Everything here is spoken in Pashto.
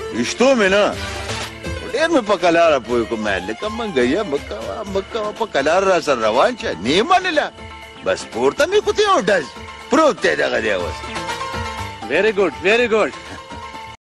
رښتو مې نه ډېر مې په کلاره پوه کوم لکه منګیه مه کوه په کلاره را سره روان شه نه یې منله بس پورته مې کوتې یو ډز پروت دی دغه دی اوس ویری ګوډ ویری ګوډ